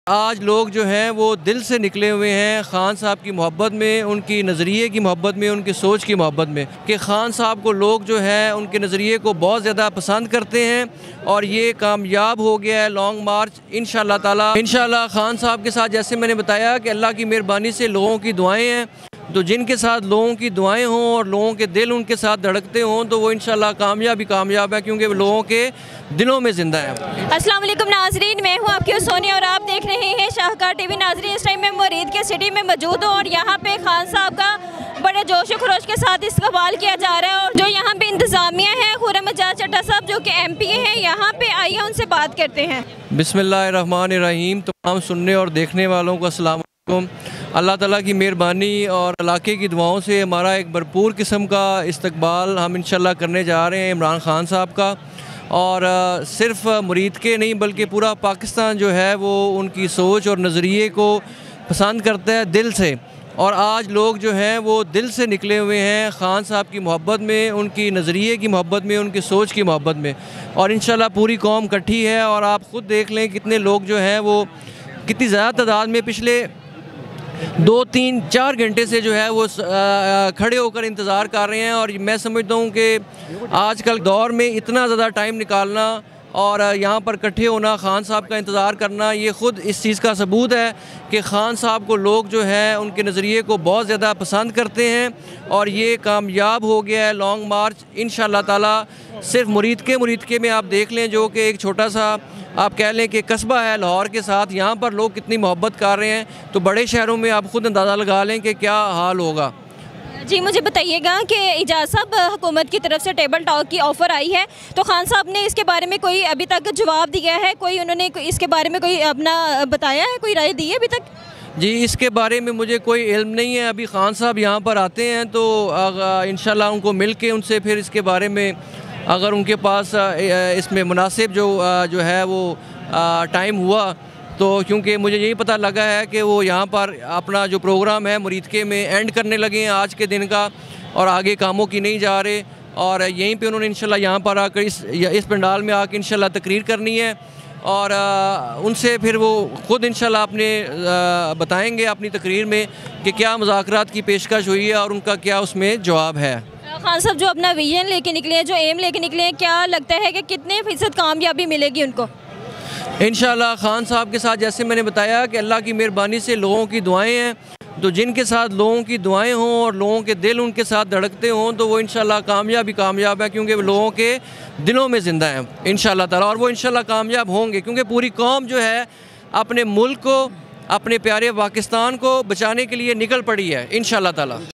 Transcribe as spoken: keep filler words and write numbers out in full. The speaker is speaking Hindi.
आज लोग जो हैं वो दिल से निकले हुए हैं खान साहब की मोहब्बत में, उनकी नज़रिए की मोहब्बत में, उनकी सोच की मोहब्बत में कि खान साहब को लोग जो है उनके नज़रिए को बहुत ज़्यादा पसंद करते हैं और ये कामयाब हो गया है लॉन्ग मार्च इंशाअल्लाह ताला। इंशाअल्लाह खान साहब के साथ जैसे मैंने बताया कि अल्लाह की मेहरबानी से लोगों की दुआएँ हैं, तो जिनके साथ लोगों की दुआएं हों और लोगों के दिल उनके साथ धड़कते हों तो वो इंशाल्लाह कामयाब ही कामयाब है, क्योंकि वो लोगों के दिलों में ज़िंदा है। अस्सलाम वालेकुम नाजरीन, मैं हूँ आपकी सोनिया और आप देख रहे हैं शाहकार टीवी। नाजरीन, इस टाइम मैं मुरीद के सिटी में मौजूद हूँ और यहाँ पे खान साहब का बड़े जोश खरोश के साथ इस्तकबाल किया जा रहा है और जो यहाँ पे इंतज़ामिया है खुर्रम एजाज चड्ढा साहब जो कि एम पी ए हैं, यहाँ पे आइए उनसे बात करते हैं। बिस्मिल्लाहिर्रहमानिर्रहीम। तमाम सुनने और देखने वालों को अस्सलाम वालेकुम। अल्लाह ताला की मेहरबानी और इलाके की दुआओं से हमारा एक भरपूर किस्म का इस्तकबाल हम इंशाल्लाह करने जा रहे हैं इमरान खान साहब का। और सिर्फ मुरीद के नहीं बल्कि पूरा पाकिस्तान जो है वो उनकी सोच और नज़रिए को पसंद करता है दिल से। और आज लोग जो हैं वो दिल से निकले हुए हैं खान साहब की मोहब्बत में, उनकी नज़रिए की मोहब्बत में, उनकी सोच की मोहब्बत में। और इंशाल्लाह पूरी कौम इकट्ठी है और आप ख़ुद देख लें कितने लोग जो हैं वो कितनी ज़्यादा तादाद में पिछले दो तीन चार घंटे से जो है वो खड़े होकर इंतज़ार कर रहे हैं। और मैं समझता हूँ कि आजकल दौर में इतना ज़्यादा टाइम निकालना और यहाँ पर इकट्ठे होना, खान साहब का इंतज़ार करना, ये ख़ुद इस चीज़ का सबूत है कि खान साहब को लोग जो है उनके नज़रिए को बहुत ज़्यादा पसंद करते हैं और ये कामयाब हो गया है लॉन्ग मार्च इंशाअल्लाह ताला। सिर्फ मुरीद के मुरीद के में आप देख लें जो कि एक छोटा सा आप कह लें कि कस्बा है लाहौर के साथ, यहाँ पर लोग कितनी मोहब्बत कर रहे हैं, तो बड़े शहरों में आप ख़ुद अंदाज़ा लगा लें कि क्या हाल होगा। जी मुझे बताइएगा कि एजाज साहब हुकूमत की तरफ से टेबल टॉक की ऑफ़र आई है, तो खान साहब ने इसके बारे में कोई अभी तक जवाब दिया है? कोई उन्होंने इसके बारे में कोई अपना बताया है, कोई राय दी है अभी तक? जी इसके बारे में मुझे कोई इल्म नहीं है। अभी खान साहब यहाँ पर आते हैं तो इंशाल्लाह उनको मिल के उनसे फिर इसके बारे में अगर उनके पास इसमें मुनासिब जो जो है वो टाइम हुआ तो, क्योंकि मुझे यही पता लगा है कि वो यहाँ पर अपना जो प्रोग्राम है मुरीद के में एंड करने लगे हैं आज के दिन का और आगे कामों की नहीं जा रहे। और यहीं पे उन्होंने इंशाल्लाह यहाँ पर आकर इस इस पंडाल में आकर इंशाल्लाह तकरीर करनी है और उनसे फिर वो ख़ुद इंशाल्लाह अपने बताएँगे अपनी तकरीर में कि क्या मुज़ाकरात की पेशकश हुई है और उनका क्या उसमें जवाब है। खान साहब जो अपना विजन लेके निकले हैं, जो एम लेके निकले हैं, क्या लगता है कि कितने फ़ीसद कामयाबी मिलेगी उनको? इंशाअल्लाह खान साहब के साथ जैसे मैंने बताया कि अल्लाह की मेहरबानी से लोगों की दुआएं हैं, तो जिनके साथ लोगों की दुआएं हों और लोगों के दिल उनके साथ धड़कते हों तो वो इंशाअल्लाह कामयाब ही कामयाब है, क्योंकि वो लोगों के दिलों में ज़िंदा हैं इंशाअल्लाह ताला। और वो इंशाअल्लाह कामयाब होंगे क्योंकि पूरी कौम जो है अपने मुल्क को, अपने प्यारे पाकिस्तान को बचाने के लिए निकल पड़ी है इंशाअल्लाह ताला।